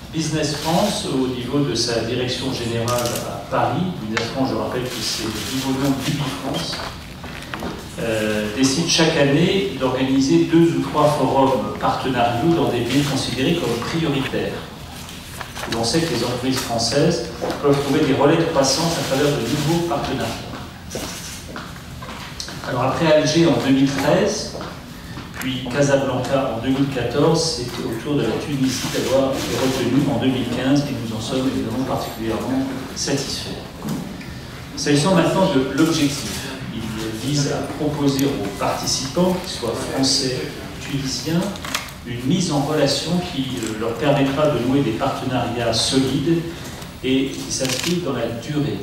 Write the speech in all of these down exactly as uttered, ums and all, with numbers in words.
Business France, au niveau de sa direction générale à Paris, Business France, je rappelle que c'est le niveau nom d'Ubi-France, euh, décide chaque année d'organiser deux ou trois forums partenariaux dans des pays considérés comme prioritaires. On sait que les entreprises françaises peuvent trouver des relais de croissance à travers de nouveaux partenariats. Alors après Alger en deux mille treize, puis Casablanca en deux mille quatorze, c'est au tour de la Tunisie d'avoir été retenue en deux mille quinze et nous en sommes évidemment particulièrement satisfaits. S'agissant maintenant de l'objectif, il vise à proposer aux participants, qu'ils soient français ou tunisiens, une mise en relation qui leur permettra de nouer des partenariats solides et qui s'inscrivent dans la durée.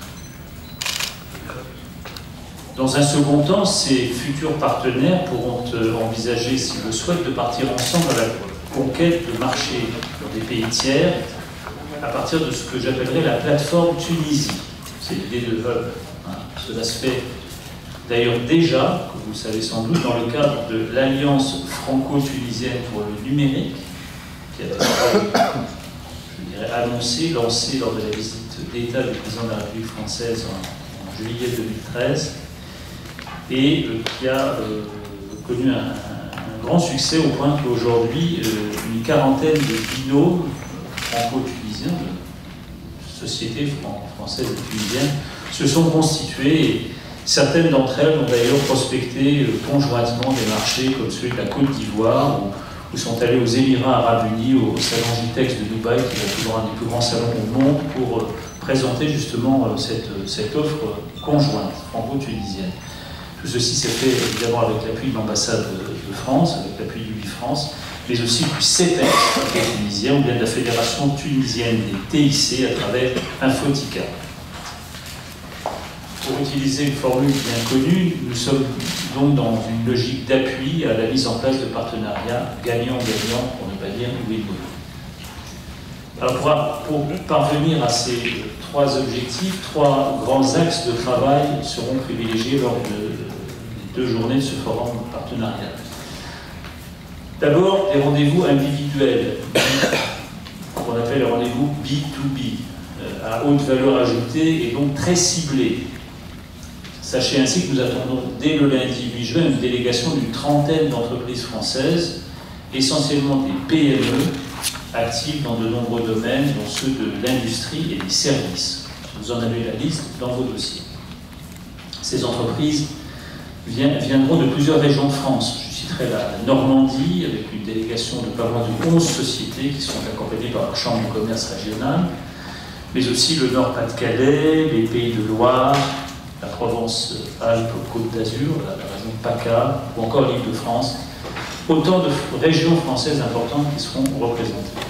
Dans un second temps, ces futurs partenaires pourront envisager, s'ils le souhaitent, de partir ensemble à la conquête de marchés dans des pays tiers à partir de ce que j'appellerais la plateforme Tunisie. C'est l'idée de Hub. Hein. Cela se fait d'ailleurs déjà, comme vous le savez sans doute, dans le cadre de l'Alliance franco-tunisienne pour le numérique, qui a été, je dirais, annoncée, lancée lors de la visite d'État du président de la République française en, en juillet deux mille treize, et euh, qui a euh, connu un, un grand succès au point qu'aujourd'hui, euh, une quarantaine de binômes franco-tunisiens, de sociétés fran françaises et tunisiennes, se sont constitués. Et certaines d'entre elles ont d'ailleurs prospecté euh, conjointement des marchés comme celui de la Côte d'Ivoire, ou, ou sont allés aux Émirats Arabes Unis, au, au salon Gitex de Dubaï, qui est toujours un des plus grands salons au monde, pour euh, présenter justement euh, cette, cette offre conjointe franco-tunisienne. Tout ceci s'est fait évidemment avec l'appui de l'ambassade de France, avec l'appui d'Ubi-France, mais aussi du C E P E C, tunisien, ou bien de la Fédération tunisienne des T I C à travers Infotica. Pour utiliser une formule bien connue, nous sommes donc dans une logique d'appui à la mise en place de partenariats gagnant-gagnant, pour ne pas dire win-win. Alors pour, pour parvenir à ces trois objectifs, trois grands axes de travail seront privilégiés lors de, des deux journées de ce forum partenarial. D'abord, des rendez-vous individuels, qu'on appelle les rendez-vous B deux B, euh, à haute valeur ajoutée et donc très ciblés. Sachez ainsi que nous attendons dès le lundi huit juin une délégation d'une trentaine d'entreprises françaises, essentiellement des P M E, actifs dans de nombreux domaines, dont ceux de l'industrie et des services. Vous en avez la liste dans vos dossiers. Ces entreprises viendront de plusieurs régions de France. Je citerai la Normandie, avec une délégation de pas moins de onze sociétés qui seront accompagnées par la Chambre de commerce régionale, mais aussi le Nord-Pas-de-Calais, les Pays de Loire, la Provence-Alpes-Côte d'Azur, la, la région de PACA, ou encore l'Île-de-France. Autant de régions françaises importantes qui seront représentées.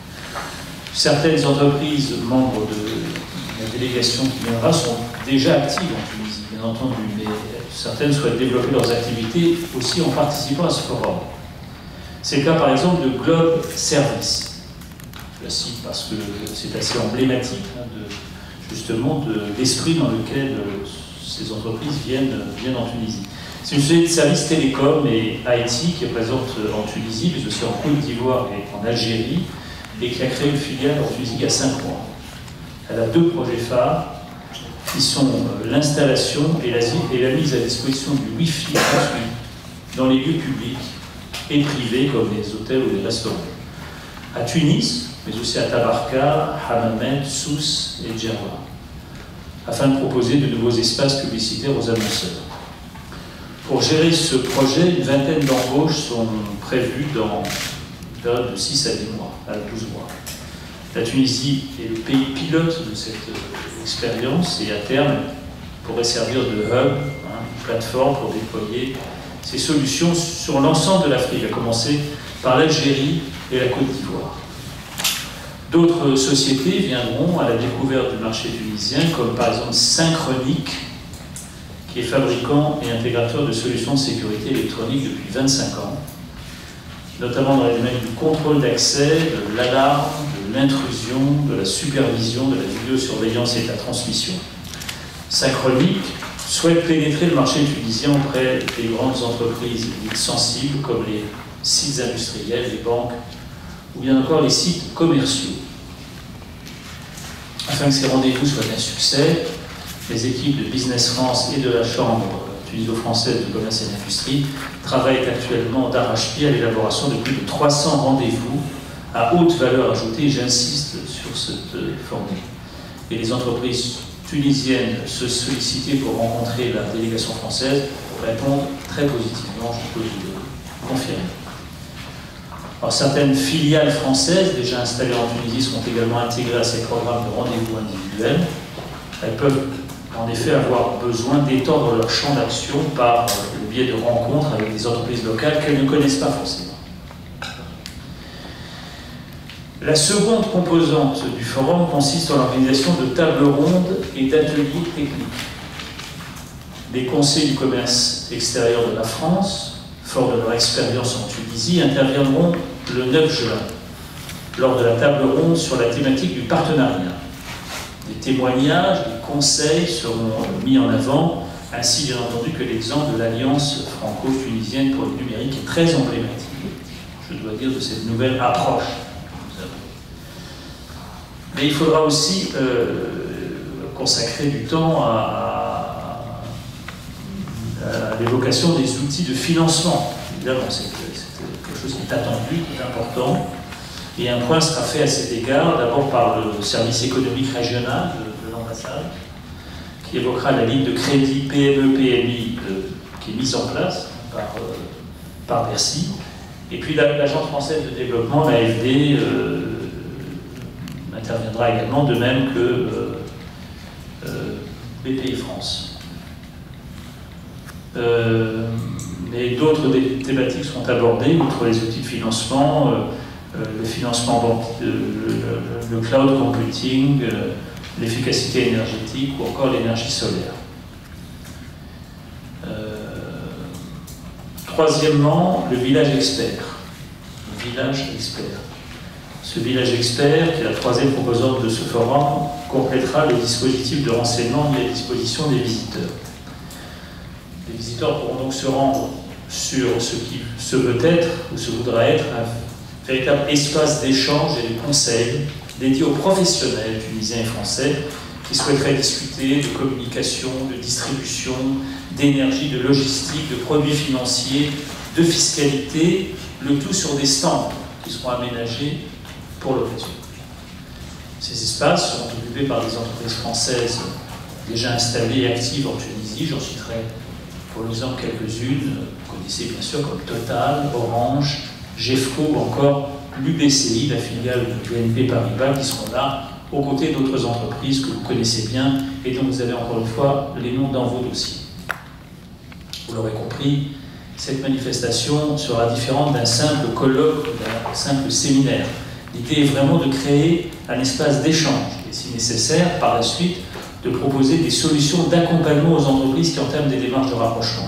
Certaines entreprises membres de la délégation qui viendra sont déjà actives en Tunisie, bien entendu, mais certaines souhaitent développer leurs activités aussi en participant à ce forum. C'est le cas par exemple de Globe Service. Je la cite parce que c'est assez emblématique hein, de, justement de l'esprit dans lequel ces entreprises viennent, viennent en Tunisie. C'est une société de services télécom et I T qui est présente en Tunisie, mais aussi en Côte d'Ivoire et en Algérie, et qui a créé une filiale en Tunisie il y a cinq mois. Elle a deux projets phares, qui sont l'installation et la, et la mise à disposition du Wi-Fi gratuit dans les lieux publics et privés, comme les hôtels ou les restaurants. À Tunis, mais aussi à Tabarka, Hammamet, Sousse et Djerba, afin de proposer de nouveaux espaces publicitaires aux annonceurs. Pour gérer ce projet, une vingtaine d'embauches sont prévues dans une période de six à dix mois, à douze mois. La Tunisie est le pays pilote de cette expérience et à terme pourrait servir de hub, hein, une plateforme pour déployer ces solutions sur l'ensemble de l'Afrique, à commencer par l'Algérie et la Côte d'Ivoire. D'autres sociétés viendront à la découverte du marché tunisien, comme par exemple Synchronic, qui est fabricant et intégrateur de solutions de sécurité électronique depuis vingt-cinq ans, notamment dans les domaines du contrôle d'accès, de l'alarme, de l'intrusion, de la supervision, de la vidéosurveillance et de la transmission. Synchronic souhaite pénétrer le marché tunisien auprès des grandes entreprises dites sensibles comme les sites industriels, les banques ou bien encore les sites commerciaux. Afin que ces rendez-vous soient un succès, les équipes de Business France et de la Chambre tuniso-française de commerce et d'industrie travaillent actuellement d'arrache-pied à l'élaboration de plus de trois cents rendez-vous à haute valeur ajoutée, j'insiste sur cette formule. Et les entreprises tunisiennes se sollicitaient pour rencontrer la délégation française répondent très positivement, je peux vous le confirmer. Alors, certaines filiales françaises déjà installées en Tunisie seront également intégrées à ces programmes de rendez-vous individuels. Elles peuvent en effet avoir besoin d'étendre leur champ d'action par le biais de rencontres avec des entreprises locales qu'elles ne connaissent pas forcément. La seconde composante du forum consiste en l'organisation de tables rondes et d'ateliers techniques. Les conseils du commerce extérieur de la France, forts de leur expérience en Tunisie, interviendront le neuf juin, lors de la table ronde sur la thématique du partenariat. Des témoignages, des conseils seront mis en avant, ainsi bien entendu que l'exemple de l'Alliance franco-tunisienne pour le numérique est très emblématique, je dois dire, de cette nouvelle approche. Mais il faudra aussi euh, consacrer du temps à, à, à l'évocation des outils de financement. Évidemment, c'est quelque chose qui est attendu, qui est important. Et un point sera fait à cet égard, d'abord par le service économique régional de, de l'ambassade, qui évoquera la ligne de crédit P M E P M I euh, qui est mise en place par, euh, par Bercy. Et puis l'Agence française de développement, l'A F D, euh, interviendra également, de même que euh, euh, B P I France. Euh, mais d'autres thématiques seront abordées, outre les outils de financement, euh, euh, le financement, euh, le, le, le cloud computing, euh, l'efficacité énergétique ou encore l'énergie solaire. Euh, troisièmement, le village expert. Le village expert. Ce village expert, qui est la troisième composante de ce forum, complétera le dispositif de renseignement mis à disposition des visiteurs. Les visiteurs pourront donc se rendre sur ce qui se veut être, ou se voudra être, un véritable espace d'échange et de conseil dédié aux professionnels tunisiens et français qui souhaiteraient discuter de communication, de distribution, d'énergie, de logistique, de produits financiers, de fiscalité, le tout sur des stands qui seront aménagés pour l'occasion. Ces espaces seront occupés par des entreprises françaises déjà installées et actives en Tunisie. J'en citerai pour l'exemple quelques-unes. Vous connaissez bien sûr comme Total, Orange, GEFCO ou encore l'U B C I, la filiale du B N P Paribas, qui seront là aux côtés d'autres entreprises que vous connaissez bien et dont vous avez encore une fois les noms dans vos dossiers. Vous l'aurez compris, cette manifestation sera différente d'un simple colloque ou d'un simple séminaire. L'idée est vraiment de créer un espace d'échange et, si nécessaire, par la suite, de proposer des solutions d'accompagnement aux entreprises qui entament des démarches de rapprochement.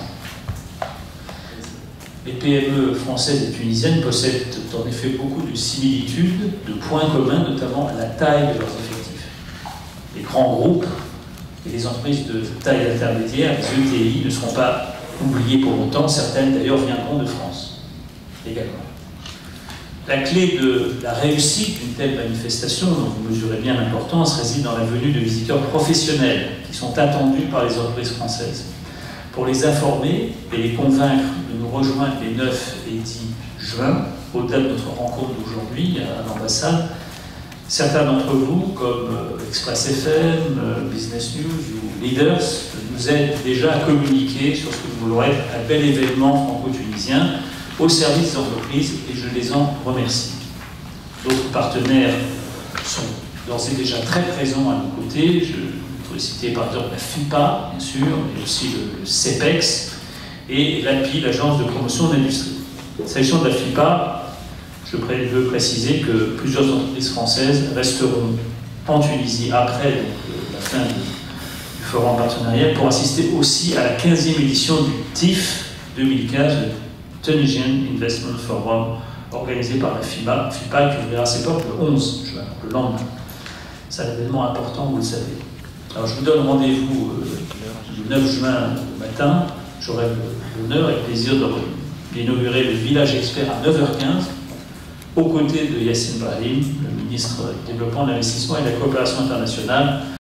Les P M E françaises et tunisiennes possèdent en effet beaucoup de similitudes, de points communs, notamment la taille de leurs effectifs. Les grands groupes et les entreprises de taille intermédiaire, les E T I, ne seront pas oubliées pour autant. Certaines d'ailleurs viendront de France également. La clé de la réussite d'une telle manifestation, dont vous mesurez bien l'importance, réside dans la venue de visiteurs professionnels qui sont attendus par les entreprises françaises. Pour les informer et les convaincre de nous rejoindre les neuf et dix juin, au-delà de notre rencontre d'aujourd'hui à l'ambassade, certains d'entre vous, comme Express F M, Business News ou Leaders, nous aident déjà à communiquer sur ce que nous voulons être un bel événement franco-tunisien au service des entreprises, et je les en remercie. D'autres partenaires sont d'ores et déjà très présents à nos côtés. Je peux citer par exemple la FIPA, bien sûr, mais aussi le CEPEX et l'A P I, l'Agence de promotion de l'industrie. S'agissant de la FIPA, je veux préciser que plusieurs entreprises françaises resteront en Tunisie après donc, la fin du, du forum partenariat pour assister aussi à la quinzième édition du T I F deux mille quinze, le Tunisian Investment Forum, organisé par la FIPA, FIPA qui ouvrira ses portes le onze juin, le lendemain. C'est un événement important, vous le savez. Alors je vous donne rendez-vous euh, le neuf juin matin. J'aurai l'honneur et le plaisir d'inaugurer le village expert à neuf heures quinze. aux côtés de Yassine Brahim, le ministre du Développement, de l'Investissement et de la Coopération internationale.